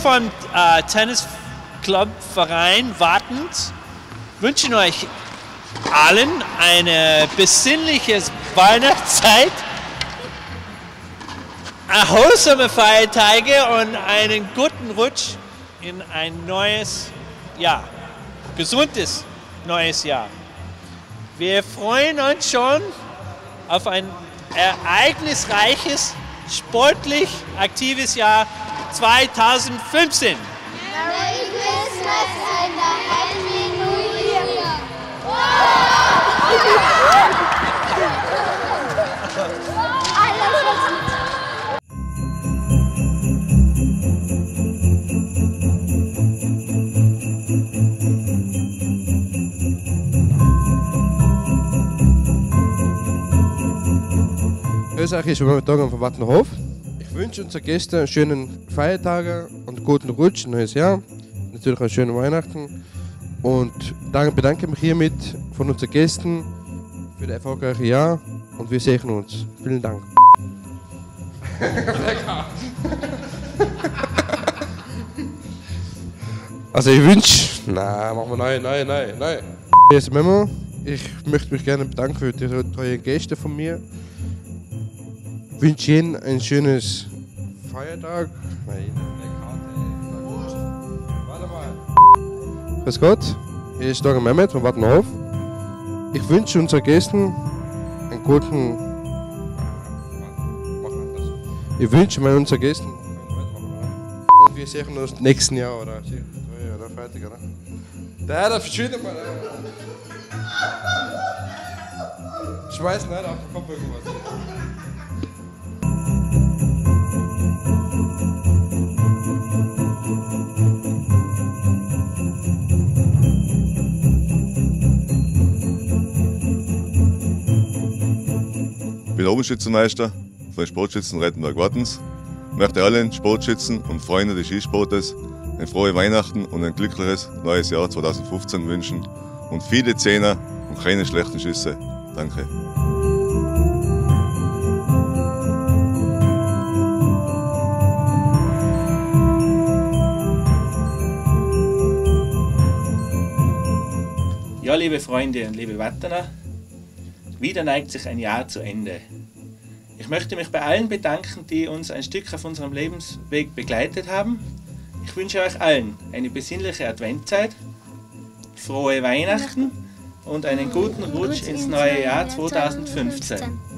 vom Tennisclub-Verein Wartens wünschen euch allen eine besinnliche Weihnachtszeit, erholsame Feiertage und einen guten Rutsch in ein neues Jahr, gesundes neues Jahr. Wir freuen uns schon auf ein ereignisreiches, sportlich aktives Jahr 2015. Merry Christmas and a Happy New Year! Grüß euch, ich bin Tag vom Wattenhof. Ich wünsche unseren Gästen einen schönen Feiertage und einen guten Rutsch, ein neues Jahr. Natürlich einen schönen Weihnachten. Und bedanke mich hiermit von unseren Gästen für das erfolgreiche Jahr und wir sehen uns. Vielen Dank. Also ich wünsche... Nein, machen wir nein. Hier ist Memo. Ich möchte mich gerne bedanken für die treuen Gäste von mir. Ich wünsche Ihnen ein schönes Feiertag. Warte mal. Grüß Gott, hier ist Dr. Mehmet von Wattenhof. Ich wünsche unseren Gästen einen guten... Ich wünsche unseren Gästen... Und wir sehen uns nächsten Jahr oder fertig, oder? Da verschwindet mal. Schmeiß nicht auf den Kopf irgendwas. Ich bin Oberschützenmeister von Sportschützen Rettenberg-Wattens. Ich möchte allen Sportschützen und Freunden des Skisportes ein frohe Weihnachten und ein glückliches neues Jahr 2015 wünschen und viele Zehner und keine schlechten Schüsse. Danke. Ja, liebe Freunde und liebe Wattener, wieder neigt sich ein Jahr zu Ende. Ich möchte mich bei allen bedanken, die uns ein Stück auf unserem Lebensweg begleitet haben. Ich wünsche euch allen eine besinnliche Adventzeit, frohe Weihnachten und einen guten Rutsch ins neue Jahr 2015.